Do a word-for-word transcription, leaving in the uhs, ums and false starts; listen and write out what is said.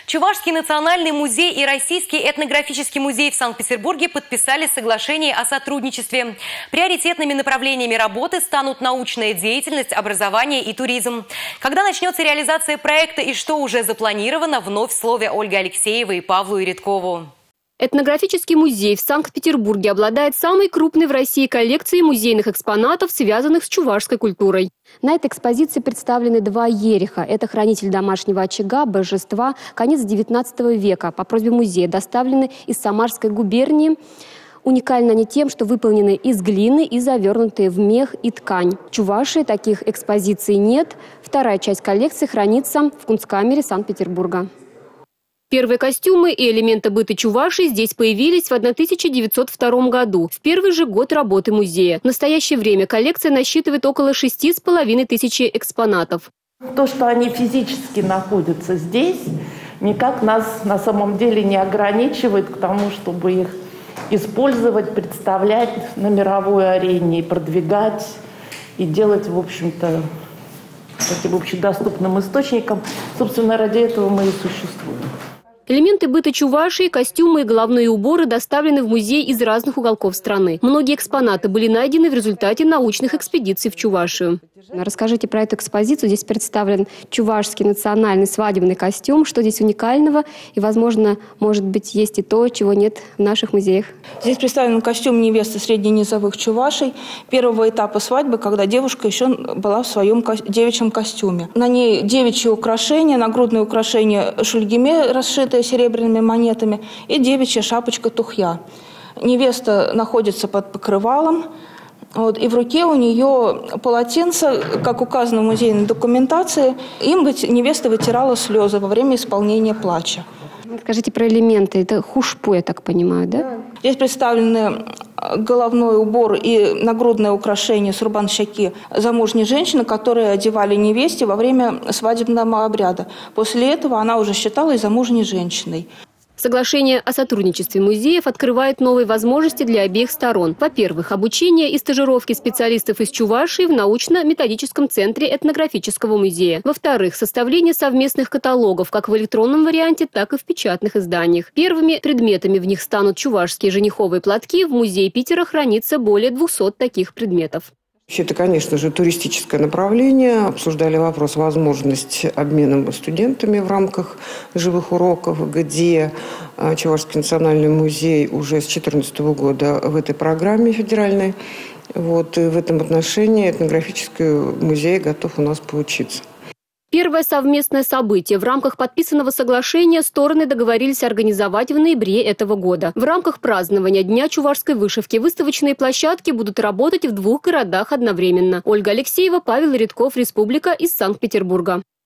Чувашский национальный музей и Российский этнографический музей в Санкт-Петербурге подписали соглашение о сотрудничестве. Приоритетными направлениями работы станут научная деятельность, образование и туризм. Когда начнется реализация проекта и что уже запланировано, вновь в слове Ольги Алексеевой и Павлу Ириткову. Этнографический музей в Санкт-Петербурге обладает самой крупной в России коллекцией музейных экспонатов, связанных с чувашской культурой. На этой экспозиции представлены два ереха. Это хранитель домашнего очага, божества, конец девятнадцатого века. По просьбе музея доставлены из Самарской губернии. Уникальны они тем, что выполнены из глины и завернутые в мех и ткань. В Чувашии таких экспозиций нет. Вторая часть коллекции хранится в Кунсткамере Санкт-Петербурга. Первые костюмы и элементы быта Чувашии здесь появились в тысяча девятьсот втором году, в первый же год работы музея. В настоящее время коллекция насчитывает около шести с половиной тысячи экспонатов. То, что они физически находятся здесь, никак нас на самом деле не ограничивает к тому, чтобы их использовать, представлять на мировой арене и продвигать, и делать, в общем-то, таким общедоступным источником. Собственно, ради этого мы и существуем. Элементы быта Чувашии, костюмы и головные уборы доставлены в музей из разных уголков страны. Многие экспонаты были найдены в результате научных экспедиций в Чувашию. Расскажите про эту экспозицию. Здесь представлен чувашский национальный свадебный костюм. Что здесь уникального? И, возможно, может быть, есть и то, чего нет в наших музеях. Здесь представлен костюм невесты средненизовых чувашей первого этапа свадьбы, когда девушка еще была в своем девичьем костюме. На ней девичьи украшения, нагрудные украшения шульгиме, расшитые серебряными монетами, и девичья шапочка тухья. Невеста находится под покрывалом, вот, и в руке у нее полотенце, как указано в музейной документации. Им невеста вытирала слезы во время исполнения плача. Скажите про элементы. Это хушпу, я так понимаю, да? Здесь представлены головной убор и нагрудное украшение сурбан-щаки замужней женщины, которые одевали невесте во время свадебного обряда. После этого она уже считалась замужней женщиной. Соглашение о сотрудничестве музеев открывает новые возможности для обеих сторон. Во-первых, обучение и стажировки специалистов из Чувашии в научно-методическом центре этнографического музея. Во-вторых, составление совместных каталогов как в электронном варианте, так и в печатных изданиях. Первыми предметами в них станут чувашские жениховые платки. В музее Питера хранится более двухсот таких предметов. Это, конечно же, туристическое направление. Обсуждали вопрос возможности обмена студентами в рамках живых уроков, где Чувашский национальный музей уже с две тысячи четырнадцатого года в этой программе федеральной. Вот, и в этом отношении этнографический музей готов у нас поучиться. Первое совместное событие в рамках подписанного соглашения стороны договорились организовать в ноябре этого года. В рамках празднования Дня чувашской вышивки выставочные площадки будут работать в двух городах одновременно. Ольга Алексеева, Павел Иритков, Республика, из Санкт-Петербурга.